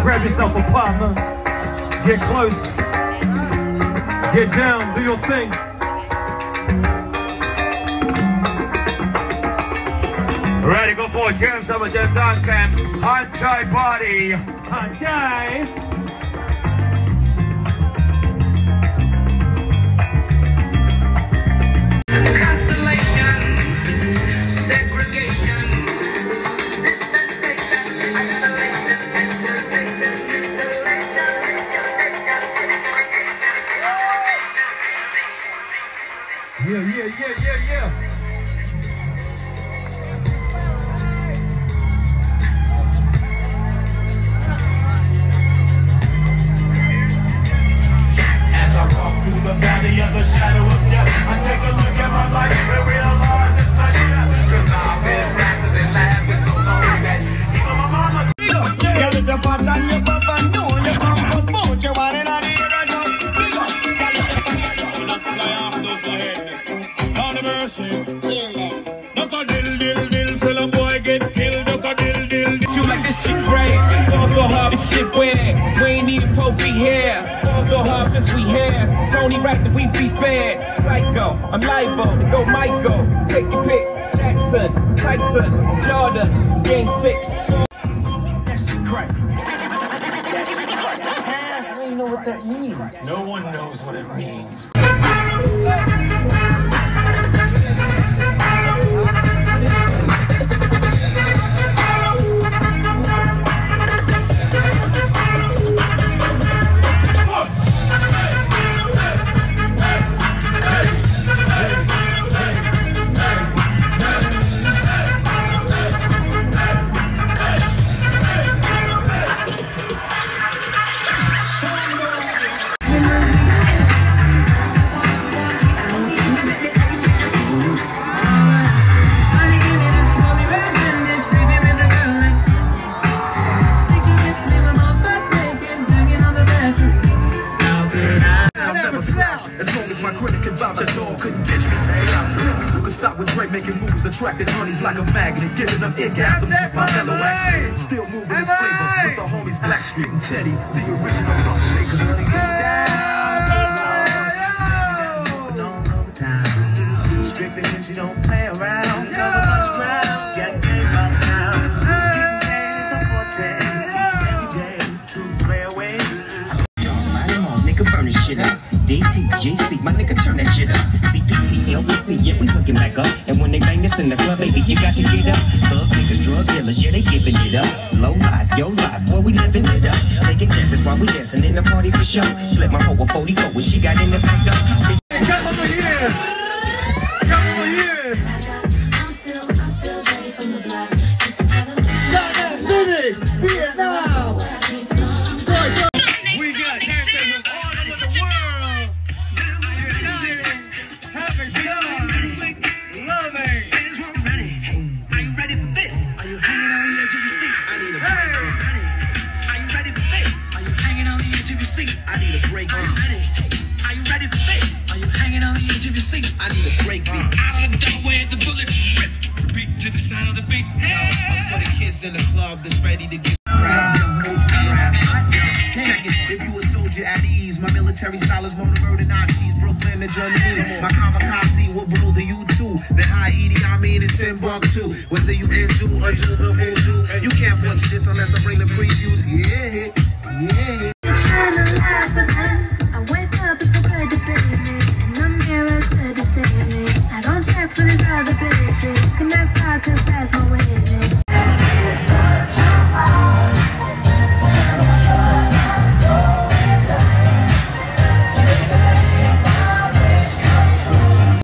Grab yourself a partner. Get close. Get down. Do your thing. Ready, go for James Summer Jam Dance Camp. Hanchai Party. Hanchai. Yeah. As I walk through the valley of the shadow of death, I take a look at my life and realize it's my strength. Cause I've been blasting and laughing so long that even my mama. You lift your pot and your papa know you come but boot you want it on the air and just big up. Just fly off those ahead. Down the mercy. Duck a dill, so the boy get killed. Duck a dill. You like this shit great. Fall so hard, this shit weird. We ain't even Pope be here. Fall so hard since we here. It's only right that we be fair. Psycho, I'm liable to go Michael. Take your pick. Jackson, Tyson, Jordan, Game 6. That shit crack. I don't know what that means. No one knows what it means. As long as my critic can vouch, a dog couldn't catch me. Say who could stop with Dre making moves, attracting honeys like a magnet, giving them orgasms with my mellow accent. Still moving his flavor with the homies Blackstreet and Teddy, the original love shakers. Strictly when she don't play around, cover much ground, got game by the town. Getting paid is a forte, every day, true play away. Come on, nigga, burn this shit up. DPGC, my nigga, turn that shit up. CPT, LBC, yeah, we hooking back up. And when they bang us in the club, baby, you got to get up. Thug niggas, drug dealers, yeah, they giving it up. Low life, yo life, boy, we living it up. Taking chances while we dancing in the party for show. Slip my hoe a 44 when she got in the back door. Come over here. Come over here. I'm still ready from the block. City, Vietnam. We got dancers from all over the world. Having fun, loving. Are you ready for this? Are you hanging on the edge of your seat? I need a break. Are you ready for this? Are you hanging on the edge of your seat? I need a break. Are you ready for this? Are you hanging on the edge of your seat? I need a break beat. Out of the doorway, the bullets rip. Beat to the sound of the beat. I'm for the kids in the club that's ready to get grabbed. Check it. If you a soldier at ease, my military style is more to murder Nazis. Brooklyn to Germany. My kamikaze will blow the U2. Then high Edie, I mean in Timbuktu. Whether you into or do the voodoo, you can't foresee this unless I bring the previews. Yeah.